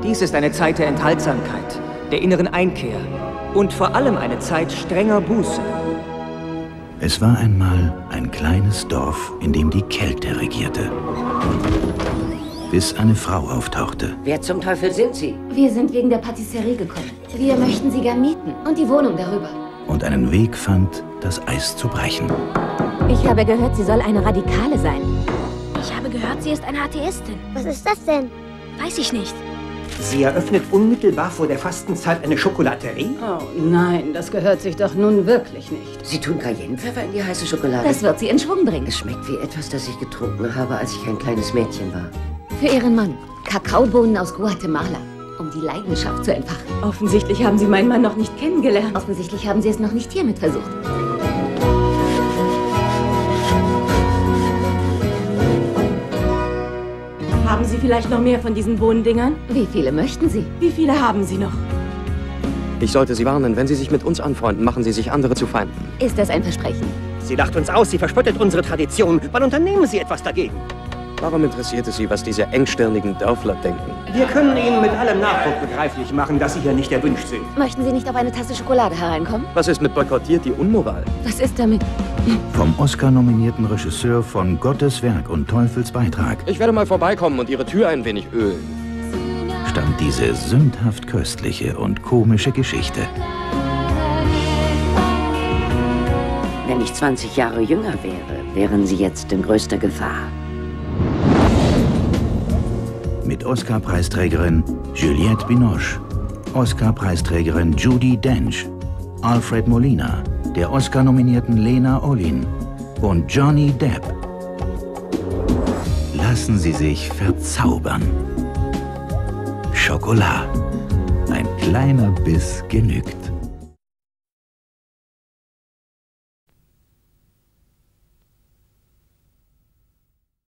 Dies ist eine Zeit der Enthaltsamkeit, der inneren Einkehr und vor allem eine Zeit strenger Buße. Es war einmal ein kleines Dorf, in dem die Kälte regierte. Bis eine Frau auftauchte. Wer zum Teufel sind Sie? Wir sind wegen der Patisserie gekommen. Wir möchten sie gern mieten und die Wohnung darüber. Und einen Weg fand, das Eis zu brechen. Ich habe gehört, sie soll eine Radikale sein. Ich habe gehört, sie ist eine Atheistin. Was ist das denn? Weiß ich nicht. Sie eröffnet unmittelbar vor der Fastenzeit eine Schokolaterie? Oh nein, das gehört sich doch nun wirklich nicht. Sie tun Cayennepfeffer in die heiße Schokolade? Das wird sie in Schwung bringen. Es schmeckt wie etwas, das ich getrunken habe, als ich ein kleines Mädchen war. Für ihren Mann. Kakaobohnen aus Guatemala. Um die Leidenschaft zu entfachen. Offensichtlich haben Sie meinen Mann noch nicht kennengelernt. Offensichtlich haben Sie es noch nicht hiermit versucht. Haben Sie vielleicht noch mehr von diesen Bohnendingern? Wie viele möchten Sie? Wie viele haben Sie noch? Ich sollte Sie warnen, wenn Sie sich mit uns anfreunden, machen Sie sich andere zu Feinden. Ist das ein Versprechen? Sie lacht uns aus, sie verspottet unsere Tradition. Wann unternehmen Sie etwas dagegen? Warum interessiert es Sie, was diese engstirnigen Dörfler denken? Wir können Ihnen mit allem Nachdruck begreiflich machen, dass Sie hier nicht erwünscht sind. Möchten Sie nicht auf eine Tasse Schokolade hereinkommen? Was ist mit boykottiert die Unmoral? Was ist damit? Vom Oscar-nominierten Regisseur von Gottes Werk und Teufels Beitrag Ich werde mal vorbeikommen und Ihre Tür ein wenig ölen. stammt diese sündhaft köstliche und komische Geschichte. Wenn ich 20 Jahre jünger wäre, wären Sie jetzt in größter Gefahr. Mit Oscar-Preisträgerin Juliette Binoche, Oscar-Preisträgerin Judi Dench, Alfred Molina, der Oscar-nominierten Lena Olin und Johnny Depp. Lassen Sie sich verzaubern. Schokolade. Ein kleiner Biss genügt.